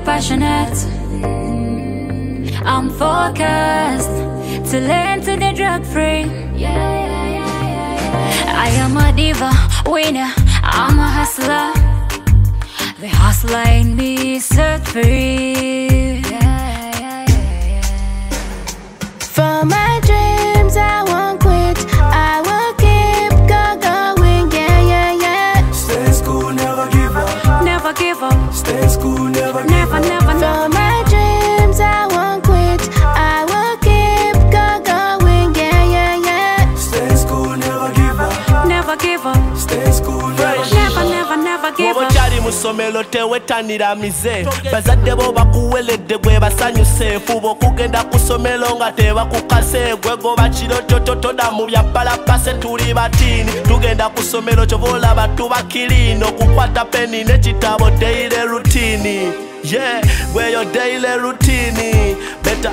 passionate. I'm focused to learn to the drug free. I am a diva, winner, I'm a hustler. The hustler in me is set free. For my dreams, I won't quit. I will keep going, yeah. Stay in school, never give up. Never give up. Stay in school, never give Never, up. never, For never. my dreams, I won't quit. I will keep going, yeah. Stay in school, never give up. Never give up. Stay in school, never give up. Never give up. Chali musomelo tewetanira mize bazadde bo bakuweledde gwe basanyuse fubo kugenda kusomelo nga tebakukase gwegoba kiro tototoda mu bya palapase tuli batini tugenda kusomelo kyobola batu bakirino kukwata peni n'ekitabo daily routine. Yeah, where your daily routine better.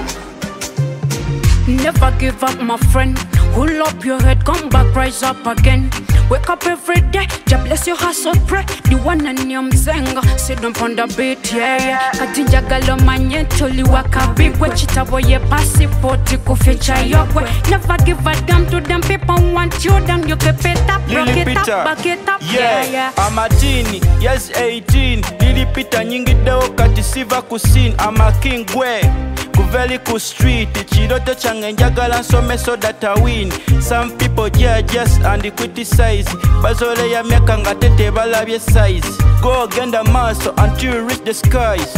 Never give up, my friend. Hold up your head, come back, rise up again. Wake up every day, just bless your hustle, pray. The one and your Zenga, sit down on the beat, yeah. Katinja galo manye toli waka big way. Chita boye passport, ku feature your way. Never give a damn to them people want you down. You keep it up, rock it up, back it up, yeah. I'm a teeny, yes 18. Lili Peter nyingi deo kati siva kusini. I'm a king way. Kuveli ku street, chiroto change njagala nsome so that I win. Some people just and criticize. Bazole ya miaka nga tete balabye size. Go genda maso until you reach the skies.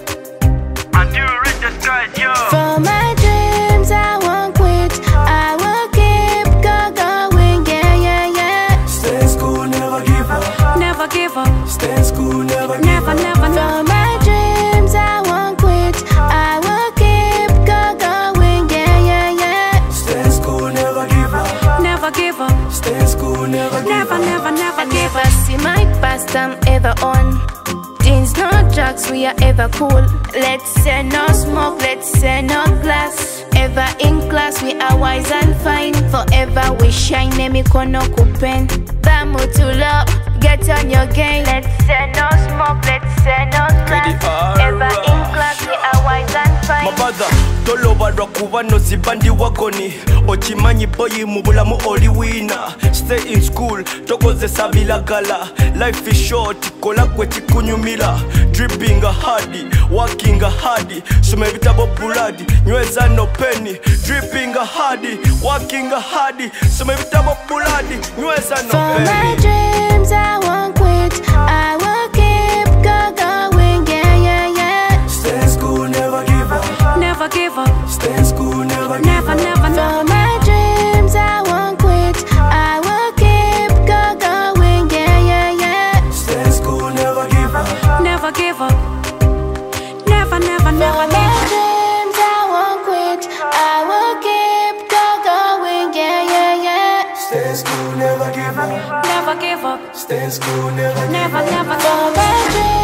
Until you reach the skies, yo. For my dreams, I won't quit. I will keep going, yeah. Stay in school, never give up. Never give up. Stay in school, never give Never, up. never, For never. my dreams, I won't quit. I will keep going, yeah. Stay in school, never give up. Never give up. Stay in school, never give Never, up. never I give never up. see my past, I'm ever on. Teenz, no drugs, we are ever cool. Let's say no smoke, let's say no glass. Ever in class, we are wise and fine. Forever we shine, mikono kupen. Bamu to love, get on your game. Let's say no smoke, let's say no glass. Ever in class, we are wise and fine. My brother, tolobarwa kuba no zibandi wagoni. Ochimanyi boyi mu bulamu oli wina. Stay in school, tokozesa bilagala. Life is short, kola gwe kikunyumira. Dripping hardy, working hardy. Soma ebitabo buladi, nyweza no penny. Dripping hardy, working hardy. Soma ebitabo buladi, nyweza no For my penny. dreams, I won't quit. I will keep going, yeah. Stay in school, never give up. Never give up. Stay in school, never give Never, up. never, For never. my dreams, I won't quit. I will keep going, yeah. Stay in school, never give up. Never give up. Never, never, For never my give up. dreams, I won't quit. I will keep going, yeah. Stay in school, never give up. Never give up. Stay in school, never give up. Never, never, For my dreams.